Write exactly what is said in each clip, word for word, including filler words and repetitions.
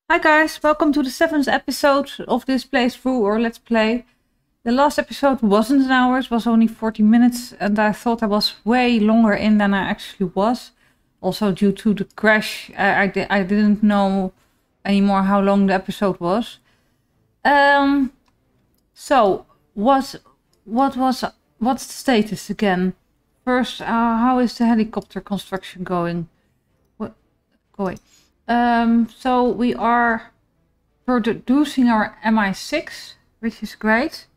Hi guys, welcome to the seventh episode of this playthrough or let's play. The last episode wasn't an hour, it was only forty minutes and I thought I was way longer in than I actually was. Also due to the crash, I, I, di I didn't know anymore how long the episode was. Um, so, what, what was, what's the status again? First, uh, how is the helicopter construction going? What, go away. Um, so we are producing our M I six, which is great.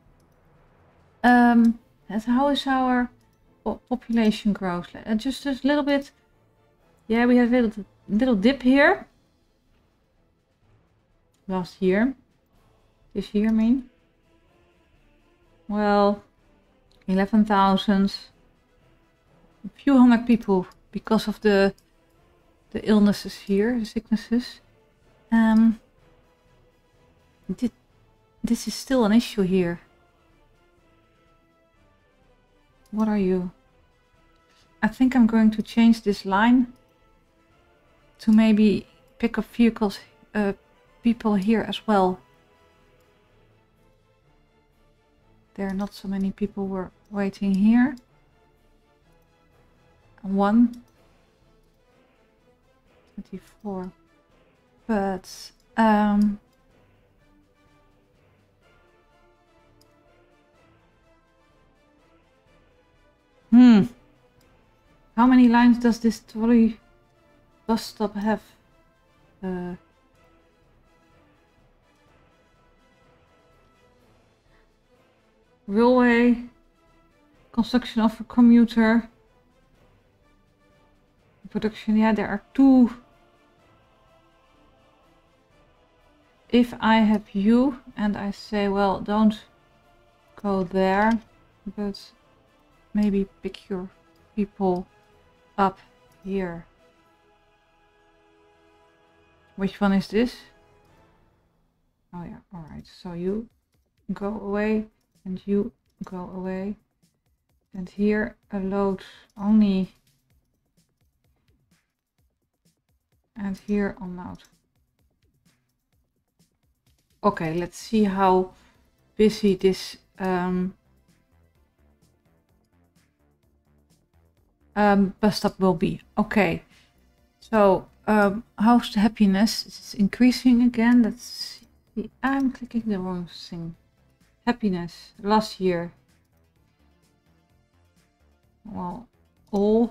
Um, and how is our po population growth? Uh, just a little bit. Yeah, we have a little, little dip here. Last year. This year, I mean. Well, eleven thousand. A few hundred people because of the the illnesses here, the sicknesses. Um, th this is still an issue here. What are you? I think I'm going to change this line to maybe pick up vehicles, uh, people here as well. There are not so many people were waiting here. One. twenty-four. But, um... Hmm. How many lines does this trolley bus stop have? Uh... Railway. Construction of a commuter. Production, yeah, there are two. If I have you and I say, well, don't go there, but maybe pick your people up here. Which one is this? Oh yeah, alright. So you go away and you go away. And here a load only. And here on out. Okay, let's see how busy this um, um, bus stop will be. Okay, so um, how's the happiness? It's increasing again. Let's see. I'm clicking the wrong thing. Happiness last year. Well, all.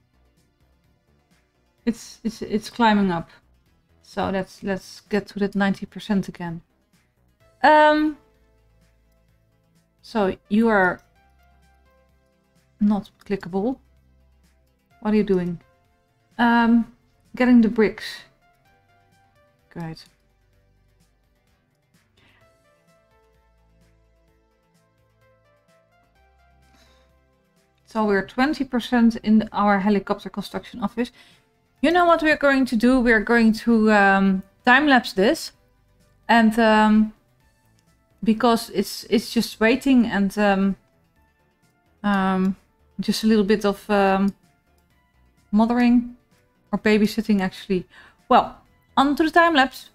It's it's it's climbing up. So let's let's get to that ninety percent again. Um. So you are not clickable. What are you doing? Um, getting the bricks. Great. So we're twenty percent in our helicopter construction office. You know what we're going to do? We're going to um, time-lapse this. And um, because it's it's just waiting and um, um, just a little bit of um, mothering or babysitting actually. Well, on to the time-lapse.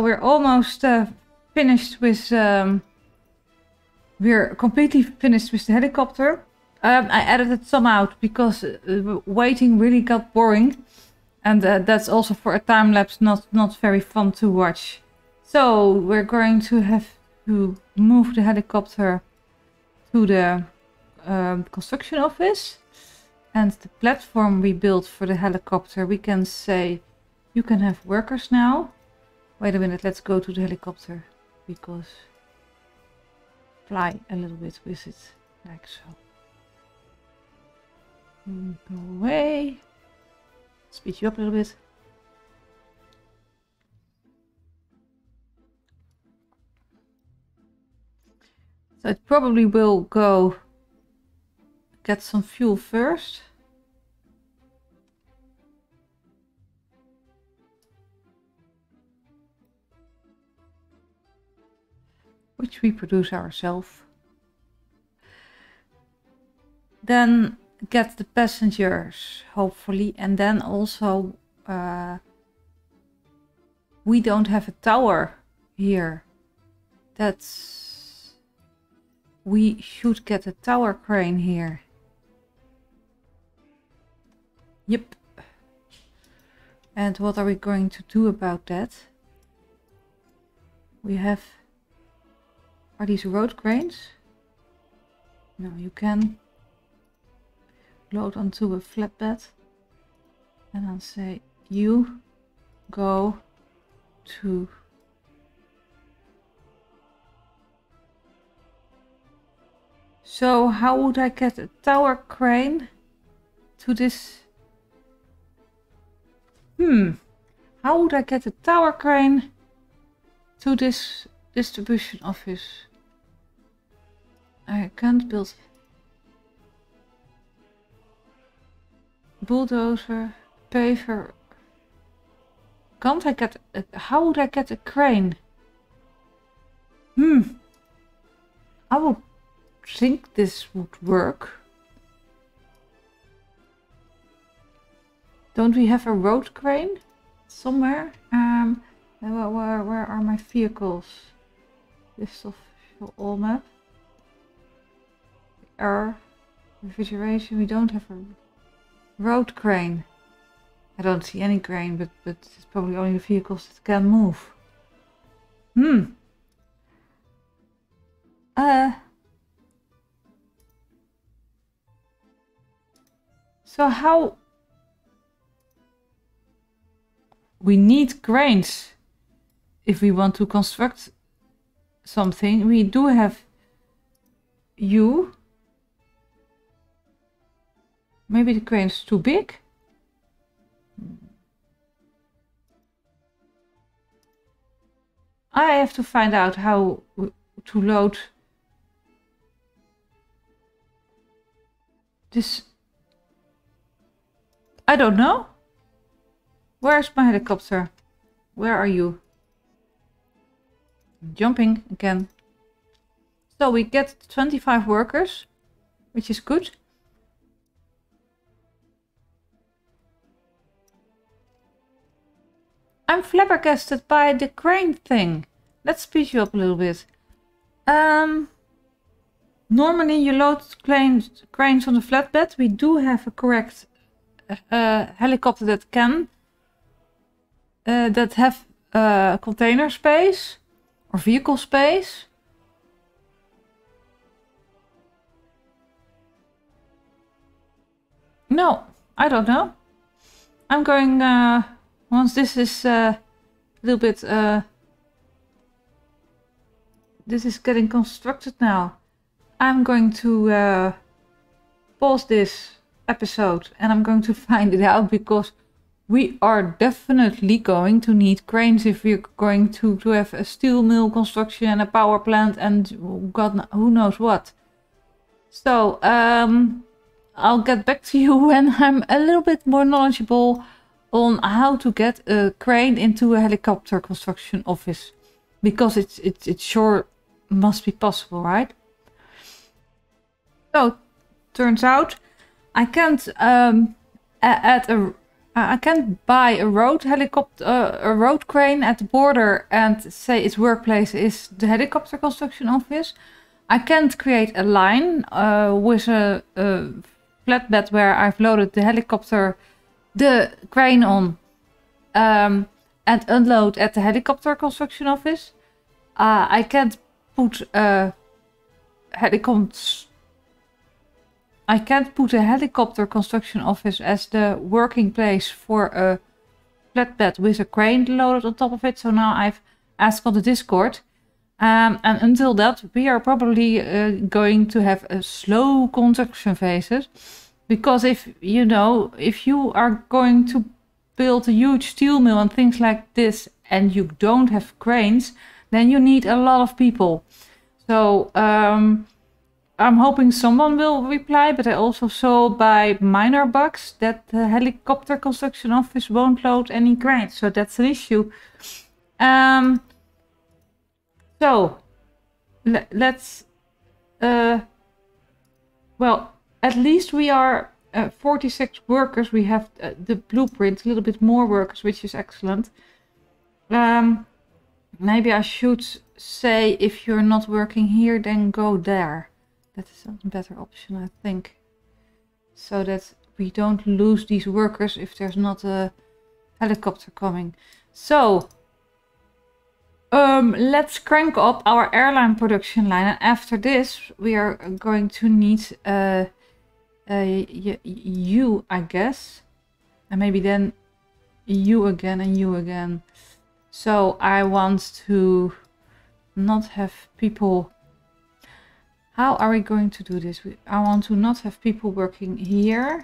So we're almost uh, finished with... Um, we're completely finished with the helicopter. Um, I edited some out because uh, waiting really got boring. And uh, that's also for a time lapse not, not very fun to watch. So we're going to have to move the helicopter to the um, construction office. And the platform we built for the helicopter, we can say, you can have workers now. Wait a minute, let's go to the helicopter. Because fly a little bit with it, like so. Go away. Speed you up a little bit. So it probably will go get some fuel first. Which we produce ourselves. Then get the passengers, hopefully, and then also uh, we don't have a tower here. That's... We should get a tower crane here. Yep. And what are we going to do about that? We have... Are these road cranes? No, you can load onto a flatbed and then say you go to so how would I get a tower crane to this? Hmm how would I get a tower crane to this distribution office? I can't build bulldozer, paver. Can't I get a, how would I get a crane? Hmm. I would think this would work. Don't we have a road crane somewhere? Um, where, where, where are my vehicles? List of all map. Air, refrigeration. We don't have a road crane. I don't see any crane, but, but it's probably only the vehicles that can move. Hmm. Uh. So how... We need cranes if we want to construct something. We do have you. Maybe the crane is too big. I have to find out how to load this. I don't know. Where's my helicopter? Where are you? Jumping again. So we get twenty-five workers, which is good. I'm flabbergasted by the crane thing. Let's speed you up a little bit. Um, normally you load cranes, cranes on the flatbed. We do have a correct uh, helicopter that can uh, that have uh, container space or vehicle space. No, I don't know. I'm going, uh, once this is uh, a little bit, uh, this is getting constructed now. I'm going to uh, pause this episode and I'm going to find it out, because we are definitely going to need cranes if we're going to, to have a steel mill construction and a power plant and God who knows what. So, um... I'll get back to you when I'm a little bit more knowledgeable on how to get a crane into a helicopter construction office, because it's it's it sure must be possible, right? So turns out I can't um, add a I can't buy a road helicopter, uh, a road crane at the border and say its workplace is the helicopter construction office. I can't create a line uh, with a, a flatbed where I've loaded the helicopter, the crane on, um, and unload at the helicopter construction office. Uh, I can't put a helicopter. I can't put a helicopter construction office as the working place for a flatbed with a crane loaded on top of it. So now I've asked on the Discord. Um, and until that, we are probably uh, going to have a slow construction phases. Because if, you know, if you are going to build a huge steel mill and things like this, and you don't have cranes, then you need a lot of people. So, um... I'm hoping someone will reply, but I also saw by minor bugs that the helicopter construction office won't load any cranes, so that's an issue. Um, so, le let's, uh, well, at least we are uh, forty-six workers. We have uh, the blueprint, a little bit more workers, which is excellent. Um, maybe I should say if you're not working here, then go there. That is a better option, I think. So that we don't lose these workers if there's not a helicopter coming. So, um, let's crank up our airline production line. And after this, we are going to need uh, uh, you, I guess. And maybe then you again and you again. So I want to not have people... How are we going to do this? We, I want to not have people working here.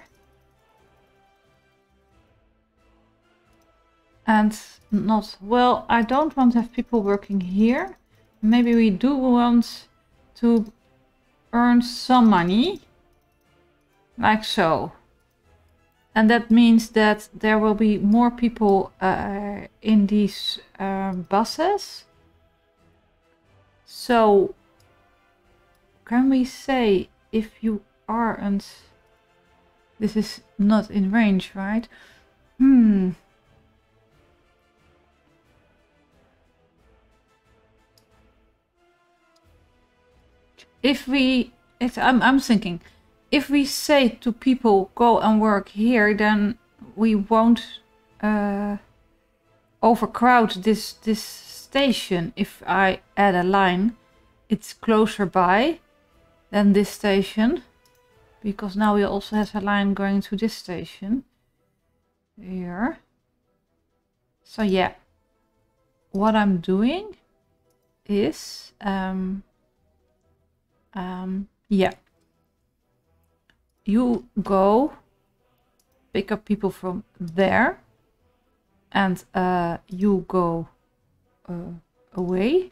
And not... Well, I don't want to have people working here. Maybe we do want to earn some money. Like so. And that means that there will be more people uh, in these uh, buses. So... Can we say if you aren't... This is not in range, right? Hmm. If we... It's, I'm, I'm thinking, if we say to people go and work here, then we won't uh, overcrowd this, this station. If I add a line, it's closer by than this station, because now we also have a line going to this station here. So yeah, what I'm doing is um um yeah, you go pick up people from there, and uh you go uh, away.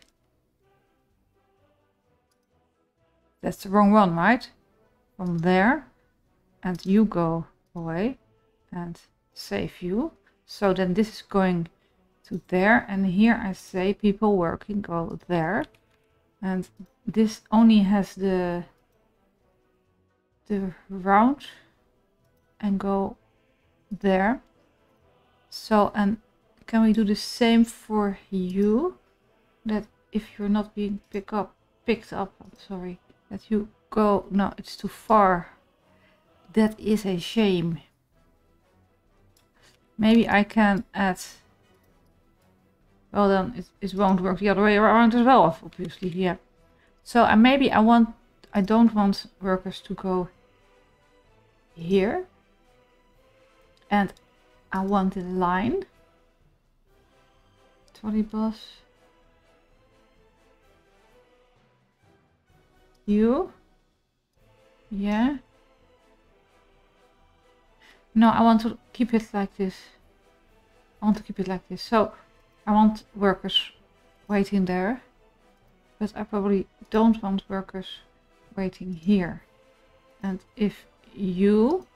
That's the wrong one, right? From there, and you go away and save you. So then this is going to there, and here I say people working go there, and this only has the the round and go there. So, and can we do the same for you? That if you're not being pick up, picked up, I'm sorry. That you go... No, it's too far. That is a shame. Maybe I can add... Well then, it, it won't work the other way around as well, obviously, yeah. So uh, maybe I want... I don't want workers to go here. And I want the line. Trolley bus. You? Yeah. No, I want to keep it like this. I want to keep it like this. So, I want workers waiting there. But I probably don't want workers waiting here. And if you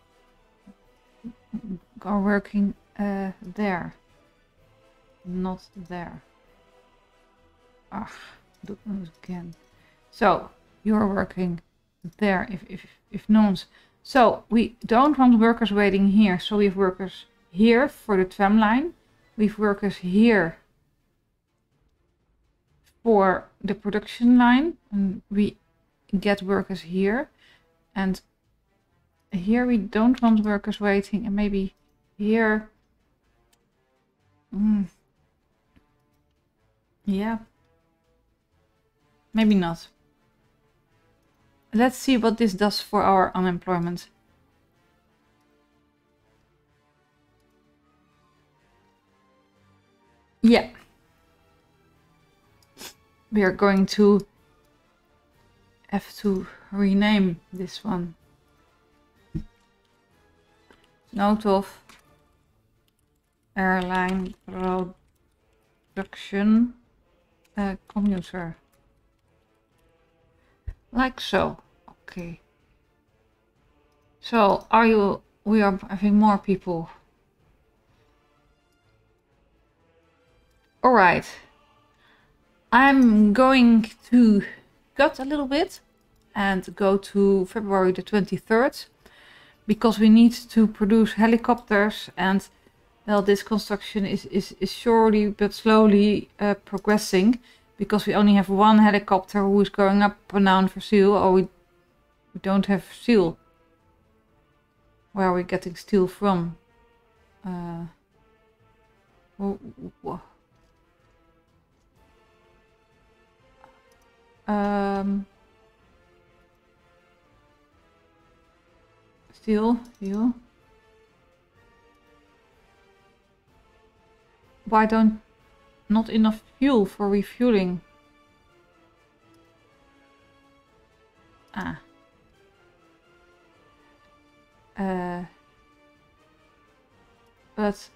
are working uh, there. Not there. Ah, do it again. So, you're working there if, if, if no one's... So, we don't want workers waiting here. So, we have workers here for the tram line. We have workers here for the production line, and we get workers here. And here we don't want workers waiting, and maybe here. Mm, yeah, maybe not. Let's see what this does for our unemployment. Yeah. We are going to have to rename this one. Note of airline production uh, commuter. Like so. Okay. So are you, we are having more people. Alright. I'm going to cut a little bit and go to February the twenty-third, because we need to produce helicopters, and well, this construction is, is, is surely but slowly uh, progressing, because we only have one helicopter who is going up and down for steel, or we, we don't have steel. Where are we getting steel from? Uh, wh wh Um, steel, steel. Why don't not enough fuel for refueling? Ah. Uh. But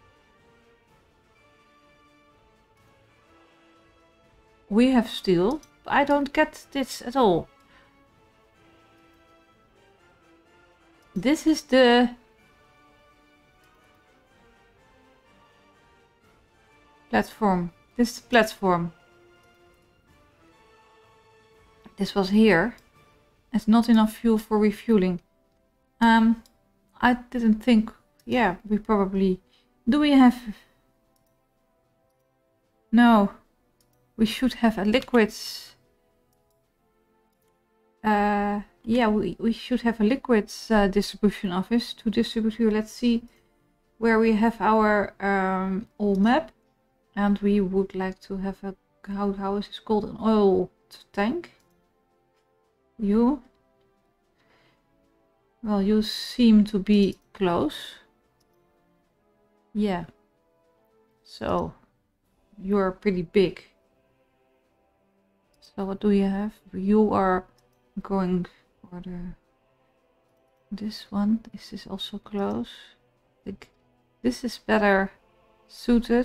we have steel. I don't get this at all. This is the platform. This is the platform. This was here. It's not enough fuel for refueling. Um, I didn't think. Yeah, we probably. Do we have? No. We should have a liquids. Uh, yeah, we, we should have a liquids uh, distribution office to distribute here. Let's see where we have our um, oil map. And we would like to have a, how, how is this called? An oil tank. You. Well, you seem to be close. Yeah. So, you're pretty big. So what do you have? You are going for the this one. Is this also close? I think this is better suited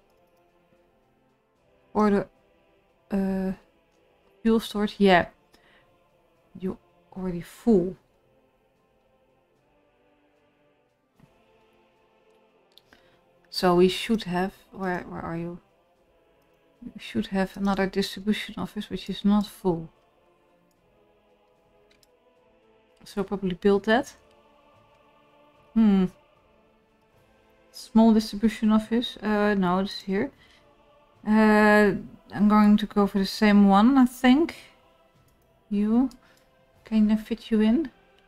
for the uh, fuel storage. Yeah, you're already full. So we should have. Where where are you? We should have another distribution office which is not full. So probably build that. Hmm. Small distribution office. Uh, no, it's here. Uh, I'm going to go for the same one, I think. You. Can I fit you in?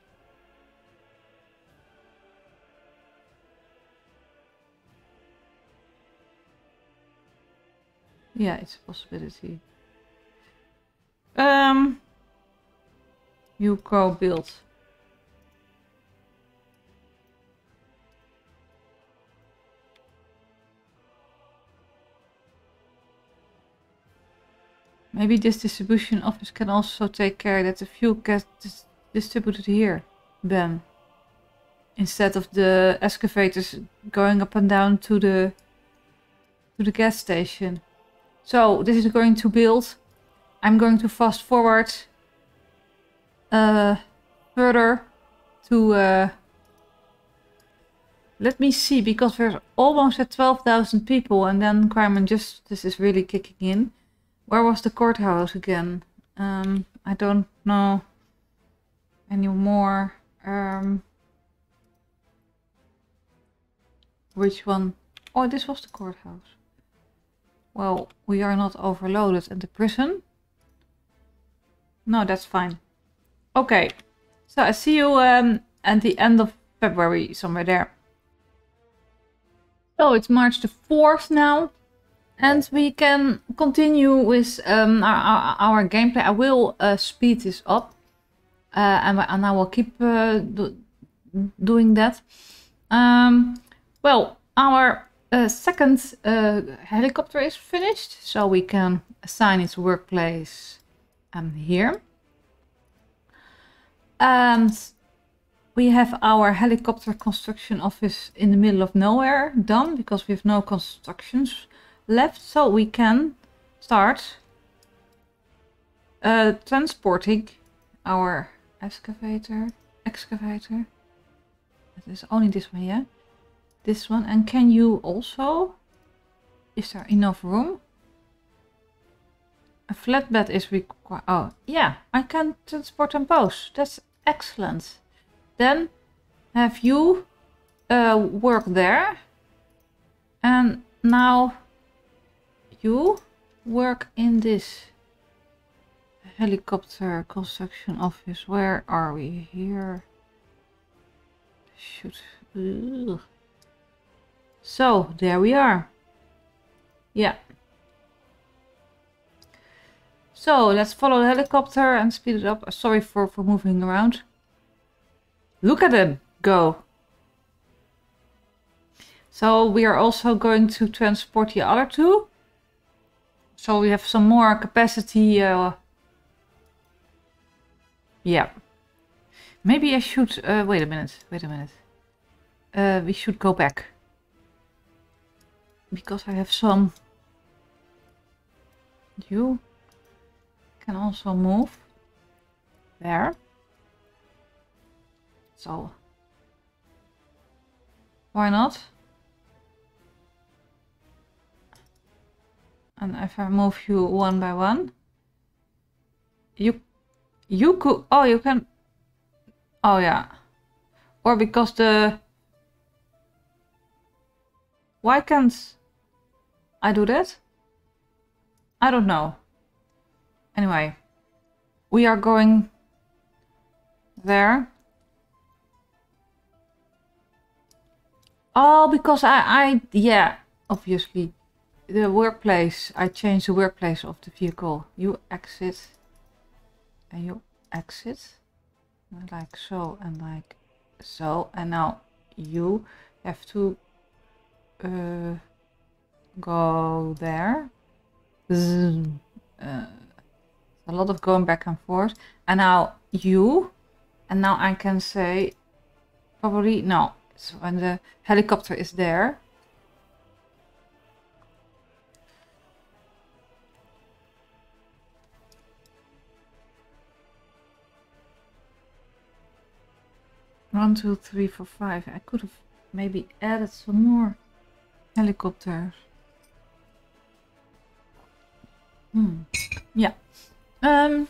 Yeah, it's a possibility. Um, you go build. Maybe this distribution office can also take care that the fuel gets dis distributed here, Ben. Instead of the excavators going up and down to the to the gas station. So this is going to build. I'm going to fast forward uh, further to uh, let me see, because we're almost at twelve thousand people, and then crime and justice is really kicking in. Where was the courthouse again? Um, I don't know anymore. Um, Which one? Oh, this was the courthouse. Well, we are not overloaded at the prison. No, that's fine. Okay, so I see you um, at the end of February, somewhere there. So it's March the fourth now. And we can continue with um, our, our, our gameplay. I will uh, speed this up. Uh, and, and I will keep uh, do, doing that. Um, well, our uh, second uh, helicopter is finished. So we can assign its workplace um, here. And we have our helicopter construction office in the middle of nowhere done. Because we have no constructions left. So we can start uh, transporting our excavator. Excavator. It is only this one, yeah? This one. And can you also... Is there enough room? A flatbed is required. Oh, yeah. I can transport them both. That's excellent. Then have you uh, work there. And now you work in this helicopter construction office. Where are we? Here. Shoot. Ugh. So, there we are. Yeah. So, let's follow the helicopter and speed it up. Sorry for, for moving around. Look at them go. So, we are also going to transport the other two. So, we have some more capacity. Uh, yeah. Maybe I should... Uh, wait a minute. Wait a minute. Uh, we should go back. Because I have some... You can also move. There. So. Why not? And if I move you one by one. You... You could... Oh, you can... Oh, yeah. Or because the... Why can't I do that? I don't know. Anyway. We are going there. Oh, because I... I yeah, obviously. The workplace. I changed the workplace of the vehicle. You exit. And you exit. Like so and like so. And now you have to uh, go there. Zoom. Uh, a lot of going back and forth. And now you. And now I can say probably no. So when the helicopter is there. One, two, three, four, five. I could have maybe added some more helicopters. Hmm. Yeah. Um.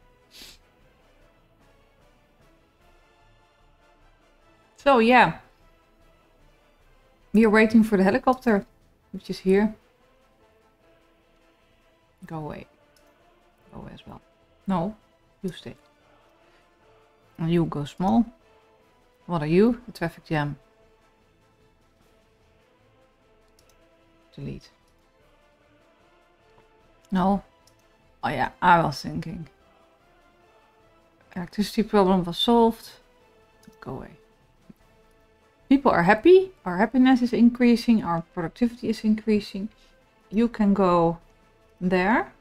So yeah. We are waiting for the helicopter, which is here. Go away. Go away as well. No, you stay. And you go small. What are you? A traffic jam. Delete. No. Oh yeah, I was thinking. Electricity problem was solved. Go away. People are happy. Our happiness is increasing. Our productivity is increasing. You can go there.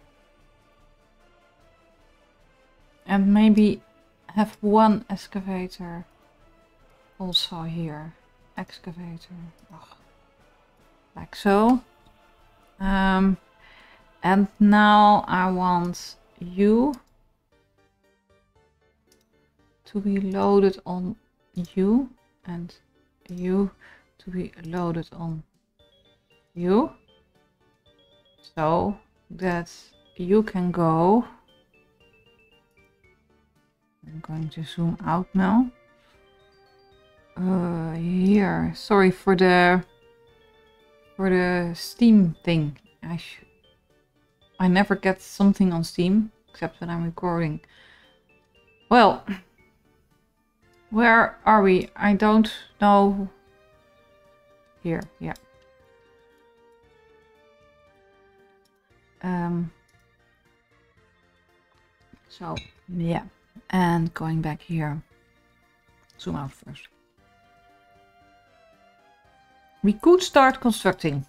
And maybe have one excavator. Also here, excavator, Ugh. Like so. Um, and now I want you to be loaded on you and you to be loaded on you. So that you can go. I'm going to zoom out now. Uh, here. Sorry for the for the Steam thing. I should. I never get something on Steam except when I'm recording. Well, where are we? I don't know. Here, yeah. Um. So yeah, and going back here. Zoom out first. We could start constructing.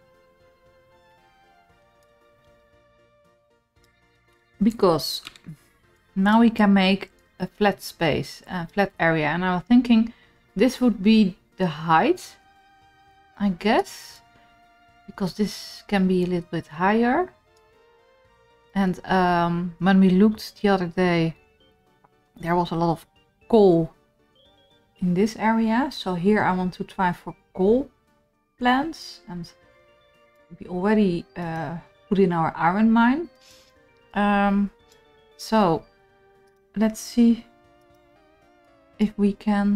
Because now we can make a flat space, a flat area. And I was thinking this would be the height, I guess. Because this can be a little bit higher. And um, when we looked the other day, there was a lot of coal in this area. So here I want to try for coal plants. And we already uh, put in our iron mine. Um, so let's see if we can,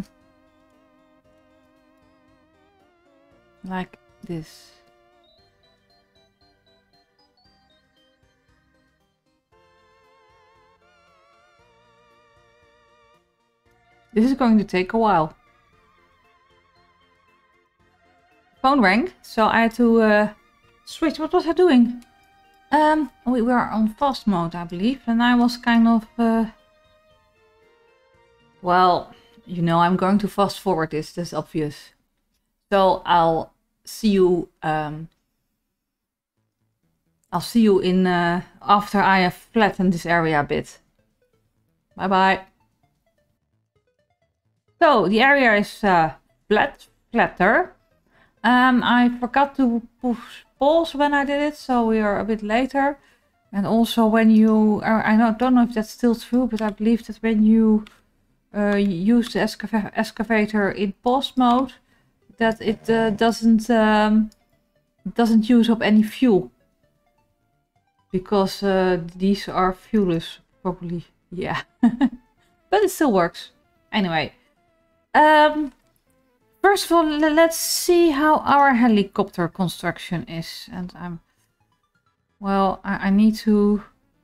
like this. This is going to take a while. Phone rang, so I had to uh, switch. What was I doing? Um, we were on fast mode, I believe, and I was kind of, uh, well, you know, I'm going to fast forward this, that's obvious. So I'll see you, um, I'll see you in, uh, after I have flattened this area a bit. Bye bye. So the area is uh, flat, flatter. Um, I forgot to push pause when I did it, so we are a bit later. And also when you, uh, I don't, don't know if that's still true, but I believe that when you uh, use the excava excavator in pause mode, that it uh, doesn't um, doesn't use up any fuel. Because uh, these are fuelless, probably, yeah. But it still works. Anyway. Um, first of all, let's see how our helicopter construction is. And I'm, well, I, I need to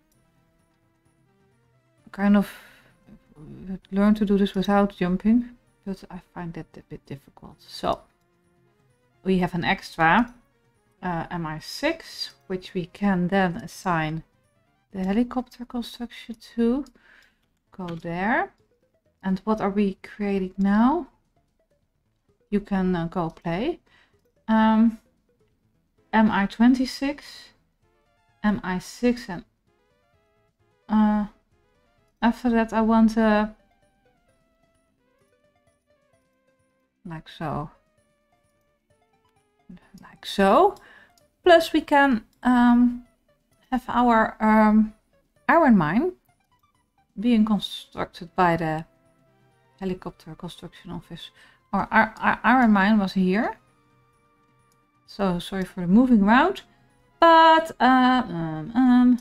kind of learn to do this without jumping, but I find that a bit difficult. So we have an extra uh, M I six, which we can then assign the helicopter construction to. Go there. And what are we creating now? You can uh, go play. Um, M I twenty-six, M I six, and uh, after that I want uh, like so, like so. Plus we can um, have our um, iron mine being constructed by the helicopter construction office. Our, our, our iron mine was here. So sorry for the moving around. But uh, um, um,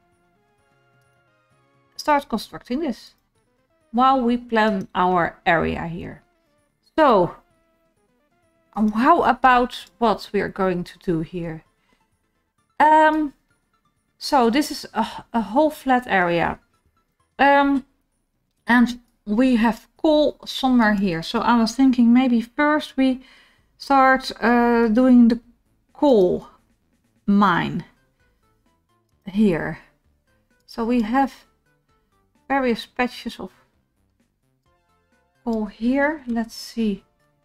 start constructing this while we plan our area here. So um, how about what we are going to do here? Um, so this is a, a whole flat area. Um, and we have coal somewhere here. So I was thinking maybe first we start uh, doing the coal mine here. So we have various patches of coal here. Let's see.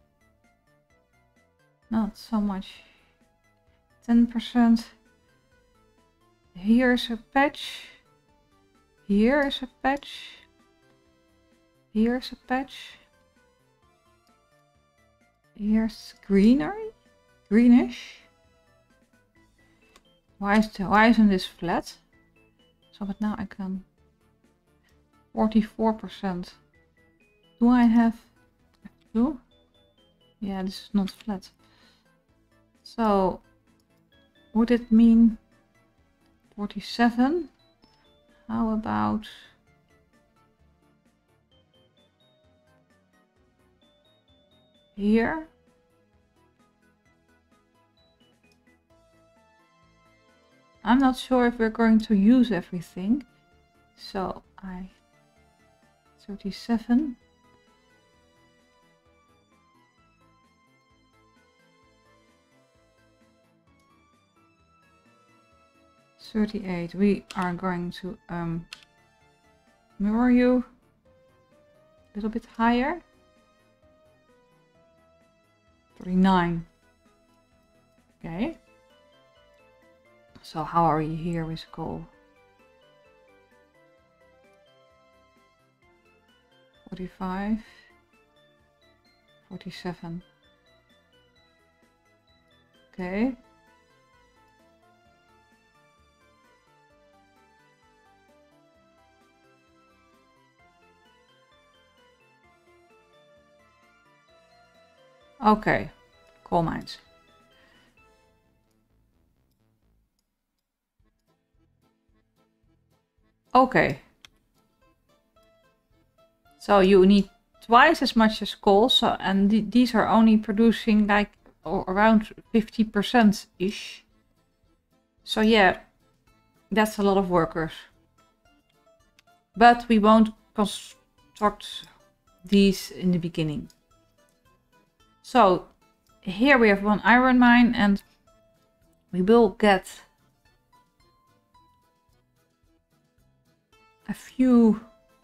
Not so much. ten percent. Here's a patch. Here's a patch. Here's a patch. Here's greenery. Greenish. Why is the, why isn't this flat? So, but now I can. forty-four percent. Do I have two? Yeah, this is not flat. So, would it mean forty-seven? How about here. I'm not sure if we're going to use everything. So I thirty-seven. thirty-eight. We are going to um, mirror you a little bit higher. thirty-nine. Okay. So how are you here with goal? forty-five. forty-seven. Okay. Okay, coal mines. Okay. So you need twice as much as coal, so and th these are only producing like or around fifty percent ish. So yeah, that's a lot of workers. But we won't construct these in the beginning. So here we have one iron mine and we will get a few.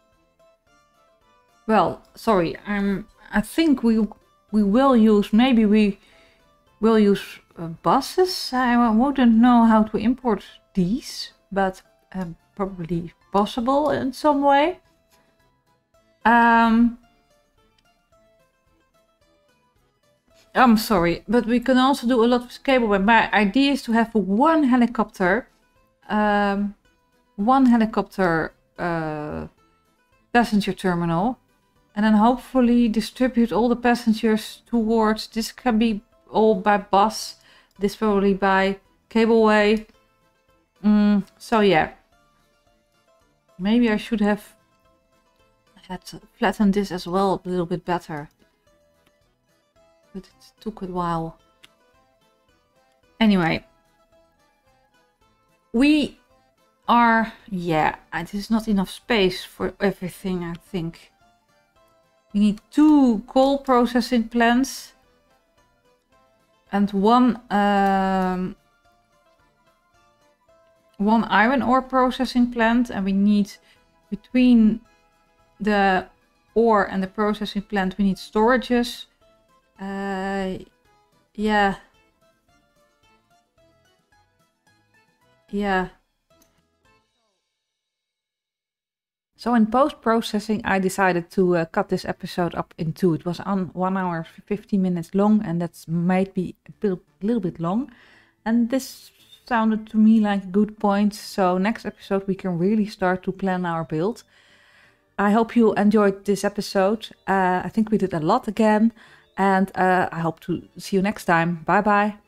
Well, sorry, um, I think we we will use, maybe we will use uh, buses. I wouldn't know how to import these, but um, probably possible in some way. Um, I'm sorry, but we can also do a lot with cableway. My idea is to have one helicopter, um, one helicopter uh, passenger terminal, and then hopefully distribute all the passengers towards, this can be all by bus, this probably by cableway. Mm, so yeah, maybe I should have had flattened this as well a little bit better. But it took a while. Anyway, we are, yeah, it is not enough space for everything, I think. We need two coal processing plants and one um, one iron ore processing plant, and we need between the ore and the processing plant we need storages. Uh, yeah. Yeah. So in post-processing I decided to uh, cut this episode up in two. It was on one hour fifty minutes long, and that's might be a bit, little bit long. And this sounded to me like a good point. So next episode we can really start to plan our build. I hope you enjoyed this episode. Uh, I think we did a lot again. And uh, I hope to see you next time. Bye bye.